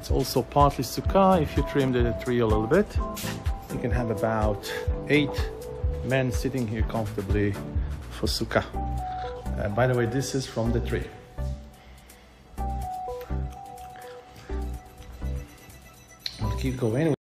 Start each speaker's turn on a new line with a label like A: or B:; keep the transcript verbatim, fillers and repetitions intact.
A: It's also partly sukkah. If you trim the tree a little bit, you can have about eight men sitting here comfortably for sukkah. Uh, by the way, this is from the tree. We'll keep going.